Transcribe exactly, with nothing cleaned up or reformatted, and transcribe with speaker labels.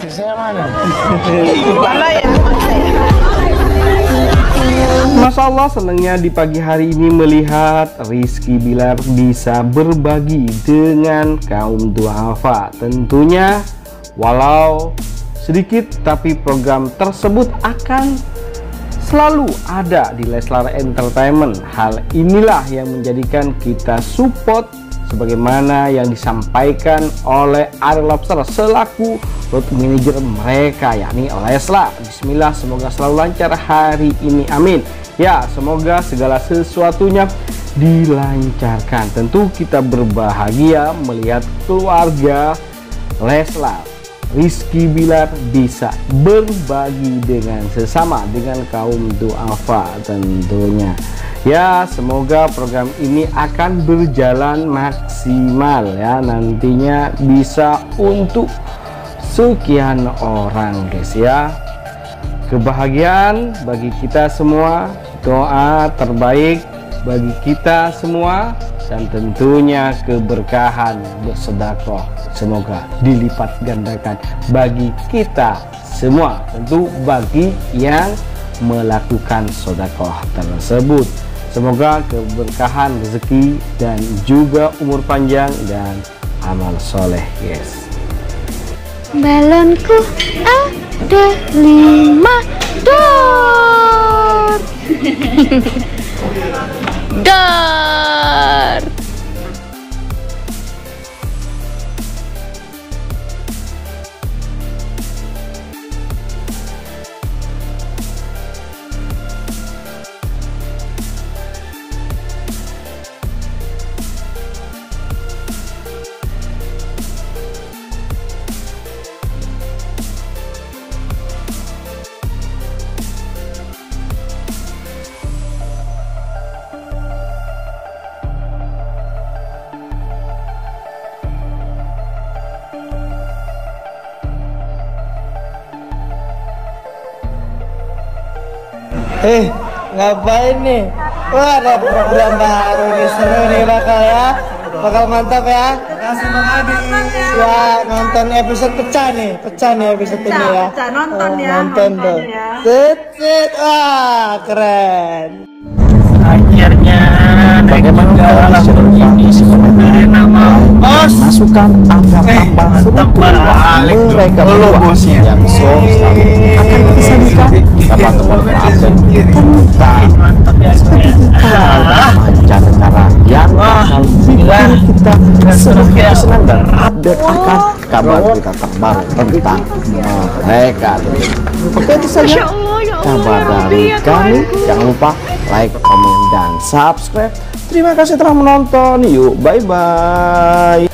Speaker 1: Istri saya mana?
Speaker 2: Mana ya?
Speaker 3: Masya Allah, senangnya di pagi hari ini melihat Rizky Bilar bisa berbagi dengan kaum duafa. Tentunya walau sedikit, tapi program tersebut akan selalu ada di Leslar Entertainment. Hal inilah yang menjadikan kita support sebagaimana yang disampaikan oleh Ariel Lobster selaku road manager mereka, yakni Leslar. Bismillah, semoga selalu lancar hari ini, amin. Ya, semoga segala sesuatunya dilancarkan. Tentu kita berbahagia melihat keluarga Leslar, Rizky Bilar bisa berbagi dengan sesama, dengan kaum duafa tentunya. Ya, semoga program ini akan berjalan maksimal ya, nantinya bisa untuk sekian orang guys ya. Kebahagiaan bagi kita semua, doa terbaik bagi kita semua, dan tentunya keberkahan bersedekah semoga dilipat gandakan bagi kita semua, tentu bagi yang melakukan sedekah tersebut. Semoga keberkahan rezeki dan juga umur panjang dan amal soleh guys.
Speaker 4: Balonku ada lima dor. Dor.
Speaker 1: Eh, ngapain nih? Wah, ada program baru nih, seru nih bakal ya. Bakal mantap ya. Makasih Bang Adi. Ya, nonton episode pecah nih. Pecah nih episode ini ya.
Speaker 2: Pecah, nonton
Speaker 1: oh,
Speaker 2: ya.
Speaker 1: Nonton tuh.
Speaker 2: Ya.
Speaker 1: Set, set. Wah, keren.
Speaker 5: Akhirnya bagaimana ini sebenarnya nama bos masukan tambah-tambah balik mereka berdua bosnya yang so akan disajikan dapat teman-teman tentang mancanegara yang bakal bikin kita semakin senang dan update akan kabar kita terbaru tentang mereka. Oke, itu saja kabar dari kami. Jangan lupa like, komen, dan subscribe. Terima kasih telah menonton. Yuk, bye bye.